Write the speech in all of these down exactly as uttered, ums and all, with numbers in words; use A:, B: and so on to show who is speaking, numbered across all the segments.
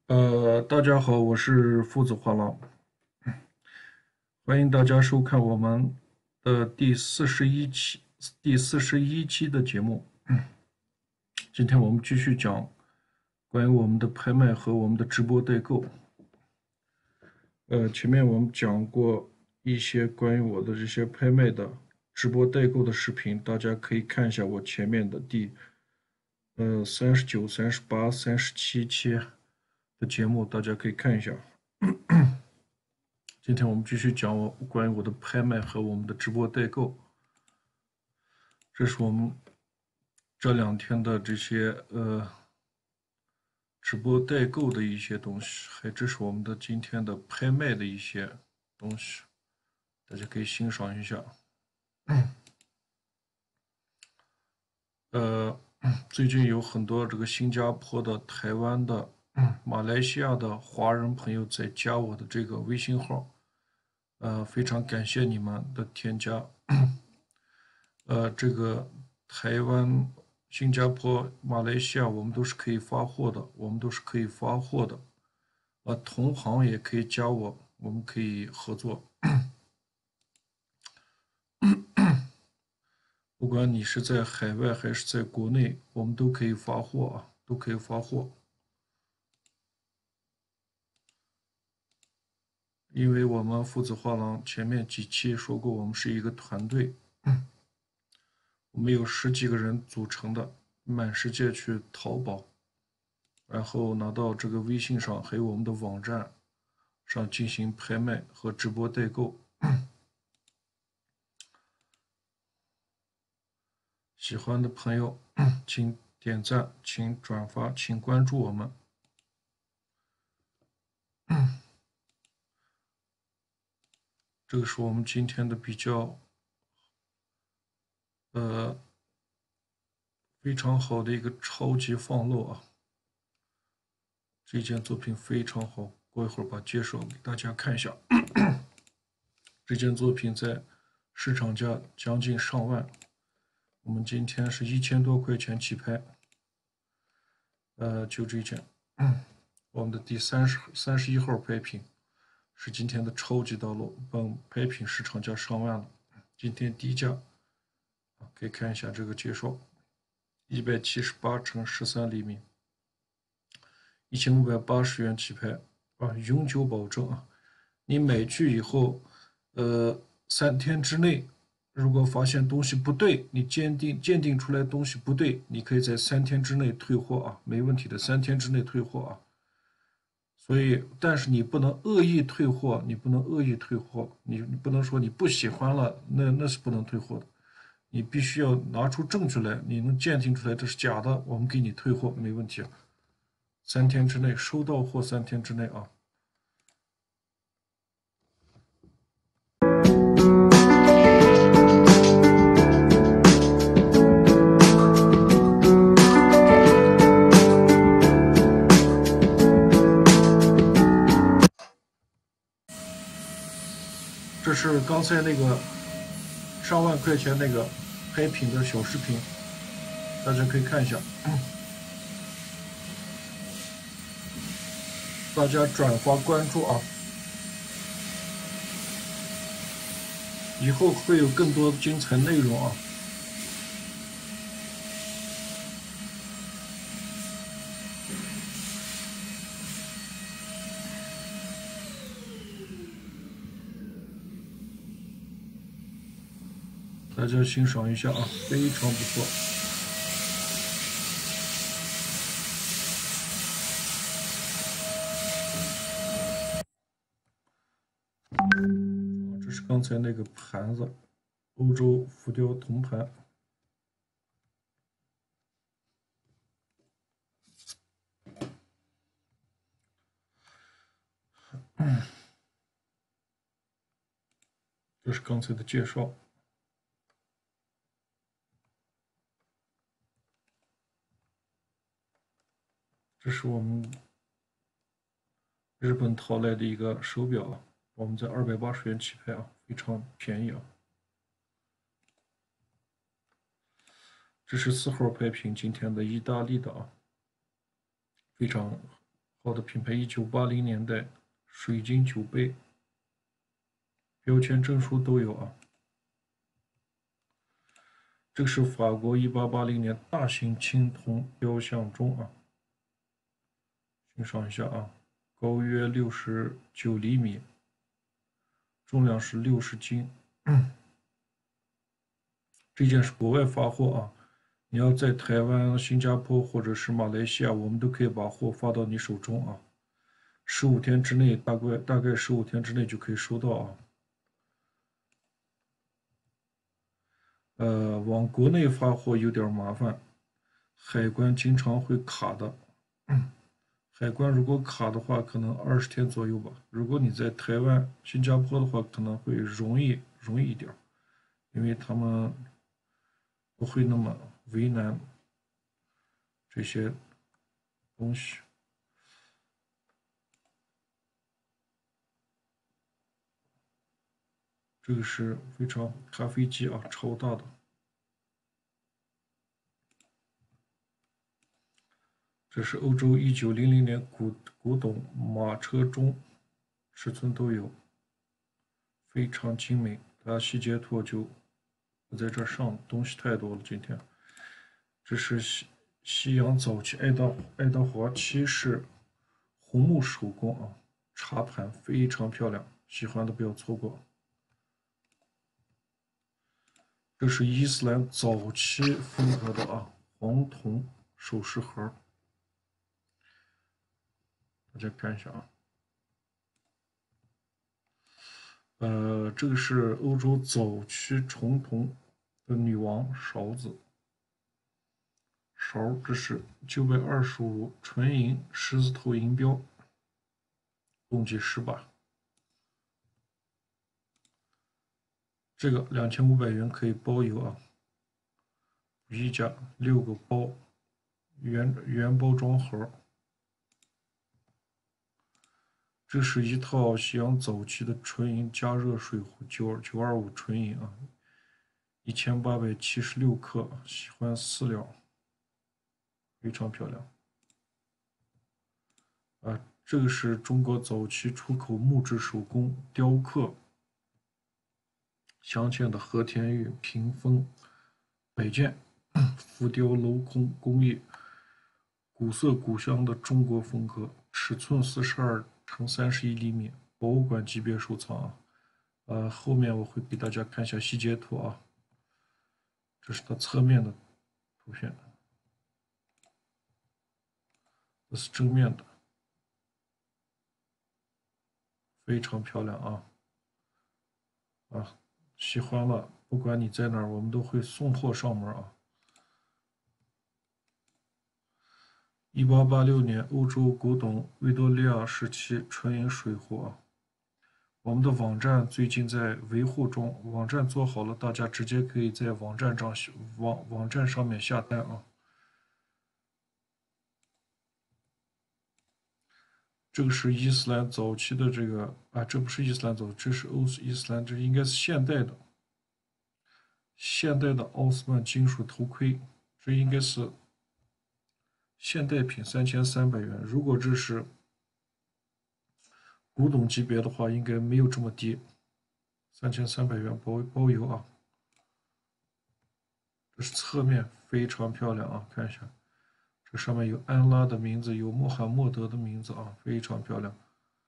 A: 呃，大家好，我是父子画廊，欢迎大家收看我们的第四十一期第四十一期的节目。今天我们继续讲关于我们的拍卖和我们的直播代购。呃，前面我们讲过一些关于我的这些拍卖的直播代购的视频，大家可以看一下我前面的第呃三十九、三十八、三十七期的节目，大家可以看一下。今天我们继续讲我关于我的拍卖和我们的直播代购。这是我们这两天的这些呃直播代购的一些东西，还这是我们的今天的拍卖的一些东西，大家可以欣赏一下。呃，最近有很多这个新加坡的、台湾的、马来西亚的华人朋友在加我的这个微信号，呃，非常感谢你们的添加。呃，这个台湾、新加坡、马来西亚，我们都是可以发货的，我们都是可以发货的。呃，同行也可以加我，我们可以合作。不管你是在海外还是在国内，我们都可以发货啊，都可以发货。因为我们父子画廊前面几期说过，我们是一个团队，我们有十几个人组成的，满世界去淘宝，然后拿到这个微信上还有我们的网站上进行拍卖和直播代购。喜欢的朋友，请点赞，请转发，请关注我们。这个是我们今天的比较，呃，非常好的一个超级放漏啊！这件作品非常好，过一会儿把介绍给大家看一下。这件作品在市场价将近上万，我们今天是一千多块钱起拍。呃，就这件，我们的第三十三十一号拍品是今天的超级大漏，本拍品市场价上万了，今天低价。可以看一下这个介绍，一百七十八乘十三厘米，一千五百八十元起拍啊，永久保证啊！你买去以后，呃，三天之内，如果发现东西不对，你鉴定鉴定出来东西不对，你可以在三天之内退货啊，没问题的，三天之内退货啊。所以，但是你不能恶意退货，你不能恶意退货，你你不能说你不喜欢了，那那是不能退货的。你必须要拿出证据来，你能鉴定出来这是假的，我们给你退货没问题。三天之内收到货，三天之内啊。这是刚才那个上万块钱那个拍品的小视频，大家可以看一下。大家转发关注啊！以后会有更多精彩内容啊！大家欣赏一下啊，非常不错。这是刚才那个盘子，欧洲浮雕铜盘。这是刚才的介绍。这是我们日本淘来的一个手表啊，我们在二百八十元起拍啊，非常便宜啊。这是四号拍品，今天的意大利的啊，非常好的品牌，一九八零年代，水晶酒杯，标签证书都有啊。这个是法国一八八零年大型青铜雕像钟啊，欣赏一下啊，高约六十九厘米，重量是六十斤。这件是国外发货啊，你要在台湾、新加坡或者是马来西亚，我们都可以把货发到你手中啊。十五天之内，大概大概十五天之内就可以收到啊。呃，往国内发货有点麻烦，海关经常会卡的。海关如果卡的话，可能二十天左右吧。如果你在台湾、新加坡的话，可能会容易容易一点，因为他们不会那么为难这些东西。这个是非常咖啡机啊，超大的。这是欧洲一九零零年古古董马车钟，尺寸都有，非常精美。它细节图就不在这上，东西太多了。今天，这是西西洋早期爱达爱达华七世红木手工啊，茶盘非常漂亮，喜欢的不要错过。这是伊斯兰早期风格的啊黄铜首饰盒，大家看一下啊。呃，这个是欧洲早期重铜的女王勺子，勺，这是九百二十五纯银狮子头银标，共计十把。这个两千五百元可以包邮啊。衣架六个包，原原包装盒。这是一套西洋早期的纯银加热水壶，九九二五纯银啊，一千八百七十六克，喜欢饲料，非常漂亮。啊，这个是中国早期出口木质手工雕刻镶嵌的和田玉屏风摆件，浮雕镂空工艺，古色古香的中国风格，尺寸四十二乘三十一厘米，博物馆级别收藏啊。呃，后面我会给大家看一下细节图啊。这是它侧面的图片，这是正面的，非常漂亮啊！啊，喜欢了，不管你在哪儿，我们都会送货上门啊。一八八六年，欧洲古董维多利亚时期纯银水壶啊。我们的网站最近在维护中，网站做好了，大家直接可以在网站上网网站上面下单啊。这个是伊斯兰早期的这个啊，这不是伊斯兰早，这是欧伊斯兰，这应该是现代的现代的奥斯曼金属头盔，这应该是现代品，三千三百元。如果这是古董级别的话，应该没有这么低，三千三百元包包邮啊。这是侧面，非常漂亮啊，看一下。这上面有安拉的名字，有穆罕默德的名字啊，非常漂亮。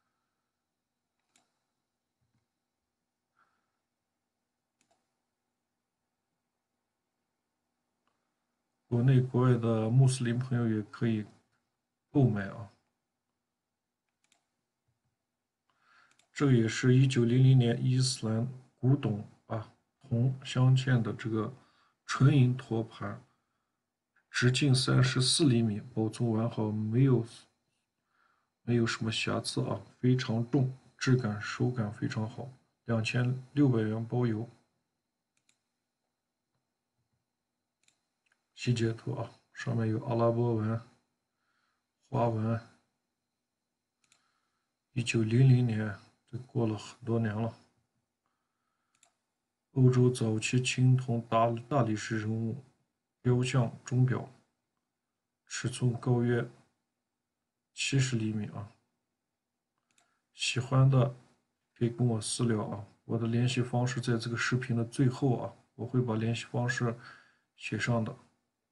A: 国内国外的穆斯林朋友也可以购买啊。这也是一九零零年伊斯兰古董啊铜镶嵌的这个纯银托盘，直径三十四厘米，保存完好，没有没有什么瑕疵啊，非常重，质感手感非常好，两千六百元包邮。细节图啊，上面有阿拉伯文、花纹。一九零零年，这过了很多年了。欧洲早期青铜大大理石人物雕像钟表，尺寸高约七十厘米啊。喜欢的可以跟我私聊啊，我的联系方式在这个视频的最后啊，我会把联系方式写上的。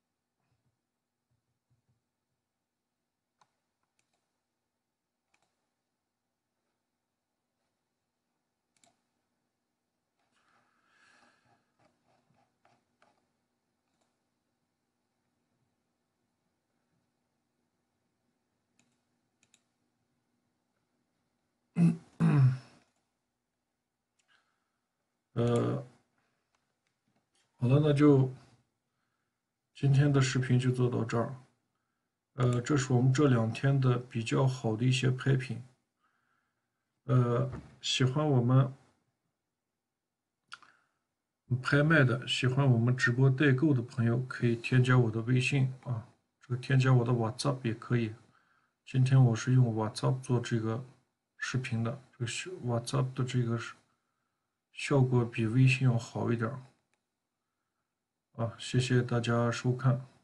A: 呃，好了，那就今天的视频就做到这儿。呃，这是我们这两天的比较好的一些拍品。呃，喜欢我们拍卖的，喜欢我们直播代购的朋友，可以添加我的微信啊，这个添加我的 WhatsApp 也可以。今天我是用 WhatsApp 做这个视频的，这个是 WhatsApp 的这个效果比微信要好一点啊。谢谢大家收看。